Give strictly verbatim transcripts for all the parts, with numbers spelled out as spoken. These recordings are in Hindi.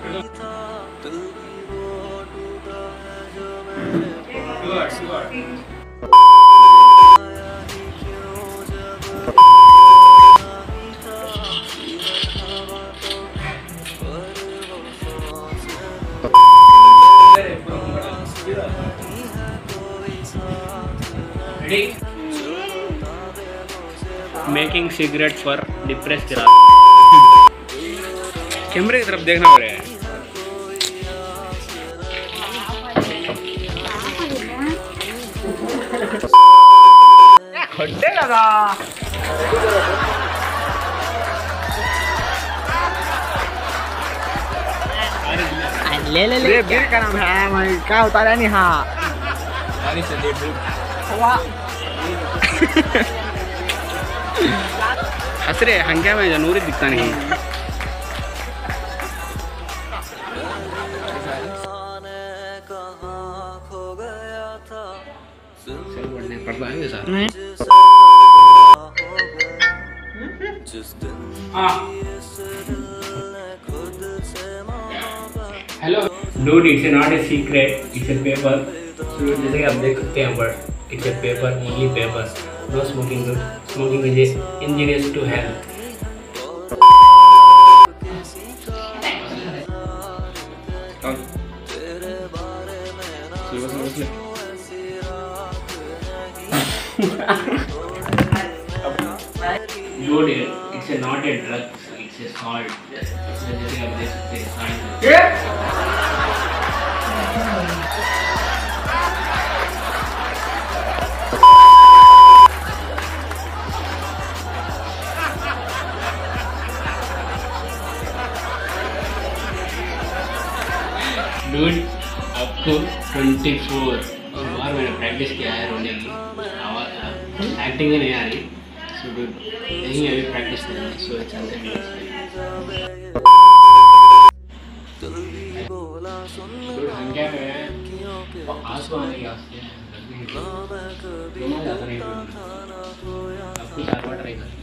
मेकिंग सिगरेट फॉर डिप्रेस रात। कैमरे की तरफ देखना पड़ेगा। खड्डे लगा ले ले ले बिल का नाम है भाई क्या होता है नहीं। हाँ हंस रहे हंग्या में जनूरी दिखता नहीं। पढ़ता है sir hello dude, it's not a secret, it's a paper. So जैसे कि आप देख सकते हैं but it's a paper, only paper, no smoking. Dude, smoking is ingenious to health. Dude, it's a not a drug, it's a salt. जैसे आप देख सकते हैं salt। Dude, आपको चौबीस बार मैंने प्रैक्टिस किया है रोने की, आवाज़ एक्टिंग में नहीं आ रही। सो डूड यही अभी प्रैक्टिस करना है। सो चलते हैं। डूड संख्या में आंसू आने के वास्ते आप कुछ आगे ट्राई करें।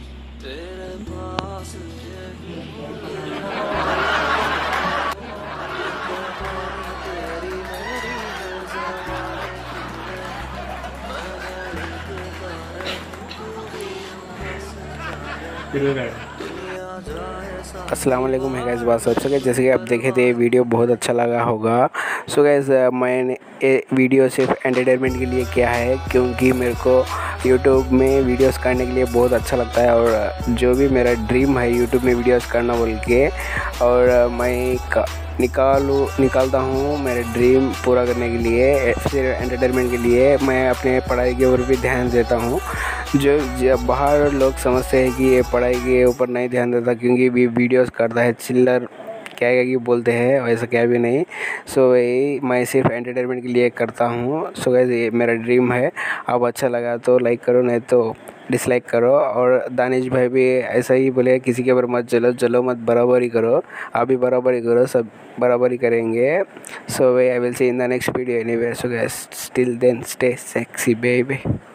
अस्सलाम वालेकुम है गाइस, बात सब सके। जैसे कि आप देखे थे वीडियो बहुत अच्छा लगा होगा। सो गाइस मैंने ये वीडियो सिर्फ एंटरटेनमेंट के लिए किया है, क्योंकि मेरे को यूट्यूब में वीडियोस करने के लिए बहुत अच्छा लगता है और जो भी मेरा ड्रीम है यूट्यूब में वीडियोस करना बोल के, और मैं निकालू निकालता हूँ मेरे ड्रीम पूरा करने के लिए, फिर एंटरटेनमेंट के लिए मैं अपने पढ़ाई के ऊपर भी ध्यान देता हूँ। जो जब बाहर लोग समझते हैं कि ये पढ़ाई के ऊपर नहीं ध्यान देता क्योंकि भी वीडियोस करता है, चिल्लर क्या क्या कि बोलते हैं, वैसा क्या भी नहीं। सो यही मैं सिर्फ एंटरटेनमेंट के लिए करता हूँ। सो गाइस ये मेरा ड्रीम है। अब अच्छा लगा तो लाइक करो, नहीं तो डिसलाइक करो। और दानिश भाई भी ऐसा ही बोले, किसी के ऊपर मत जलो जलो मत, बराबर ही करो। आप भी बराबर ही करो, सब बराबर ही करेंगे। So I will see in the next video anyway. So guys till then stay sexy baby.